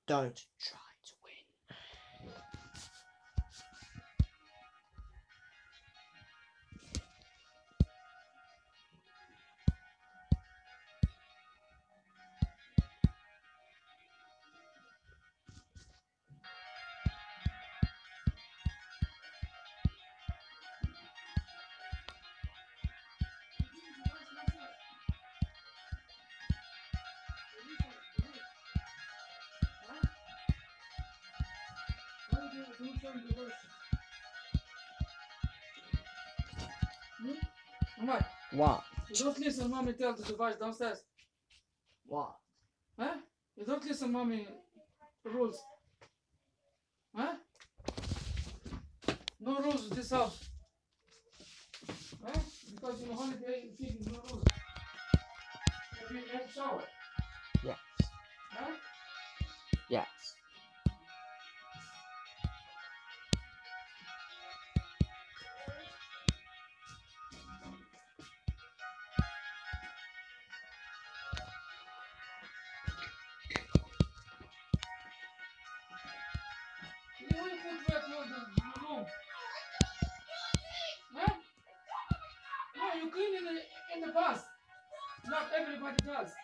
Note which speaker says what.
Speaker 1: Don't try to win.
Speaker 2: What?
Speaker 1: What?
Speaker 2: You don't listen, mommy tell the device downstairs.
Speaker 1: What?
Speaker 2: Huh? You don't listen, mommy rules. Huh? No rules in this house. Huh? Because you're on holiday, feeding no rules. Have you had shower?
Speaker 1: Yes.
Speaker 2: Huh?
Speaker 1: Yes.
Speaker 2: You want to put that on the room? Huh? No, you clean in the bus. Not everybody does.